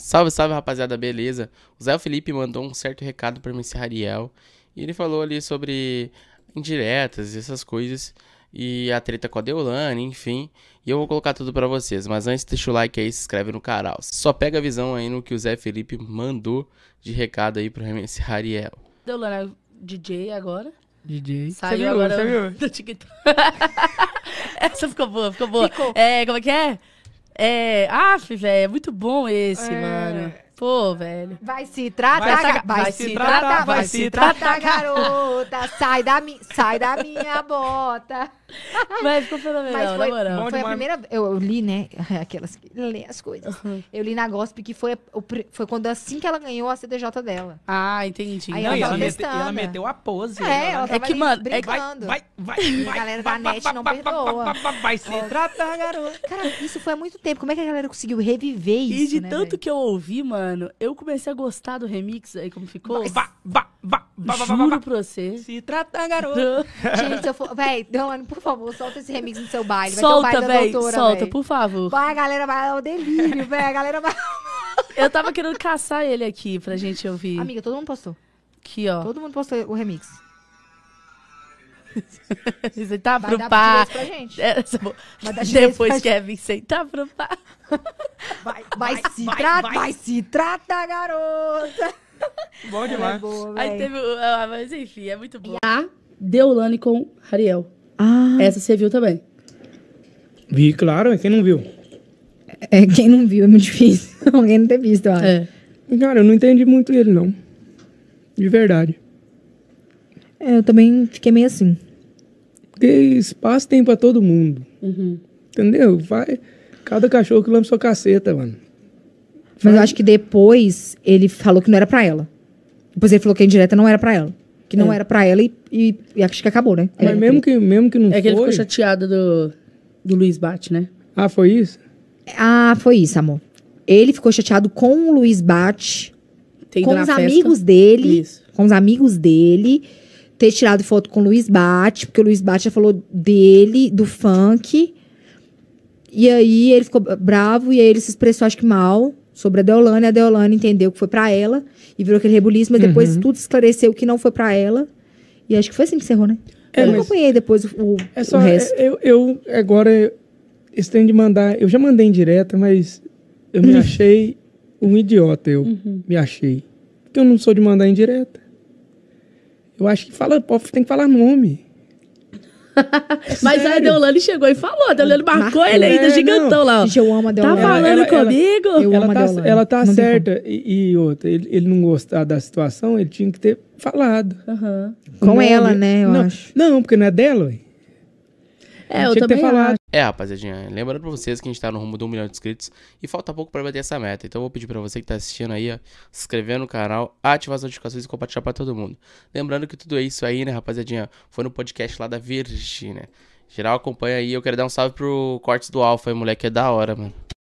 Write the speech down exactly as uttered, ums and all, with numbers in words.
Salve, salve, rapaziada, beleza? O Zé Felipe mandou um certo recado pra M C Hariel. E ele falou ali sobre indiretas e essas coisas. E a treta com a Deolane, enfim. E eu vou colocar tudo pra vocês. Mas antes, deixa o like aí e se inscreve no canal. Só pega a visão aí no que o Zé Felipe mandou de recado aí pro M C Hariel. Deolane é D J agora. D J. Saiu Você viu, agora você viu? do TikTok. Essa ficou boa, ficou boa. Ficou. É, como é que é? É, af, velho, é muito bom esse, É. mano. Pô, velho. Vai se tratar, Vai ga- se- vai, vai se se tratar, tratar, vai vai se se tratar, garota. Sai da, mi, sai da minha bota. Mas ficou fenomenal, Mas na foi, moral. Bom foi a demais. primeira. Eu, eu li, né? Aquelas que lê as coisas. Eu li na Gossip que foi, o pri- foi quando assim que ela ganhou a C D J dela. Ah, entendi. Aí Não, ela e tava ela, mete, e ela testando. meteu a pose. É, ela É tava que, ali mano, é que- Vai, brincando. vai, vai, E a vai. galera vai, da vai, net vai, não vai, perdoa. vai, vai, Vai se tratar, garoto. Cara, isso foi há muito tempo. Como é que a galera conseguiu reviver E isso, de né, tanto velho? que eu ouvi, mano, eu comecei a gostar do remix aí, como ficou. Vai, vai, vai, vai, vai, vai, Juro vai. pra você. Se tratar, garoto. Gente, se eu for... Véi, Deolane, por favor, solta esse remix no seu baile. Vai ter o Solta, baile da velho, doutora, solta, véi. por favor. Vai, a galera vai ao delírio, velho. A galera vai... Eu tava querendo caçar ele aqui pra gente ouvir. Amiga, todo mundo postou. Aqui, ó. Todo mundo postou o remix. Você tá Vai pro dar par. direitos pra gente. É, essa bo- Vai dar direitos pra Depois gente. Kevin, você tá pro par. Vai, vai, vai, se vai, tratar, vai. vai se tratar, garota. Bom Ela é demais. boa, Aí véi. teve o... ah, mas enfim, é muito bom. A Deolane com Hariel. Ah, Essa você viu também. Vi, claro, quem não viu? é, quem não viu é muito difícil. Alguém não ter visto, eu acho. É. Cara, eu não entendi muito ele, não. De verdade. É, eu também fiquei meio assim. Porque espaço tem pra todo mundo. Uhum. Entendeu? Vai. Cada cachorro que lambe sua caceta, mano. Mas eu acho que depois ele falou que não era pra ela. Depois ele falou que a indireta não era pra ela. Que não É. era pra ela e, e, e acho que acabou, né? Mas É, mesmo que, mesmo que não É que ele foi... ficou chateado do, do Luiz Bate, né? Ah, foi isso? Ah, foi isso, amor. Ele ficou chateado com o Luiz Bate, Tem com ido os na festa. amigos dele, Isso. com os amigos dele, ter tirado foto com o Luiz Bate, porque o Luiz Bate já falou dele, do funk. E aí ele ficou bravo e aí ele se expressou, acho que mal, sobre a Deolane. A Deolane entendeu que foi pra ela e virou aquele rebuliço, mas depois tudo esclareceu que não foi pra ela. E acho que foi assim que encerrou, né? É, eu não mas- acompanhei depois o, o, É o só... resto. é- eu, eu agora... Esse tem de mandar... Eu já mandei em direta, mas... Eu me achei um idiota, eu. Me achei. Porque eu não sou de mandar em direta. Eu acho que fala... Pô, tem que falar nome. Mas a sério. Deolane chegou e falou. A Deolane marcou, Marcou. ele ainda, É, gigantão lá, ó. Gente, eu amo a Tá Deolane. falando ela- ela- comigo? Eu ela amo a tá, Deolane. ela tá Não tem certa. E, e outra, ele, ele não gostar da situação, ele tinha que ter falado. Aham. Com O nome- ela, né, eu não, acho. Não, porque não é dela, ué. É, eu Tinha que ter também falado. acho. É, rapaziadinha, lembrando pra vocês que a gente tá no rumo de um milhão de inscritos e falta pouco pra bater essa meta. Então eu vou pedir pra você que tá assistindo aí, ó, se inscrever no canal, ativar as notificações e compartilhar pra todo mundo. Lembrando que tudo isso aí, né, rapaziadinha, foi no podcast lá da Virgínia. Geral acompanha aí, eu quero dar um salve pro Cortes do Alfa, aí, moleque, é da hora, mano.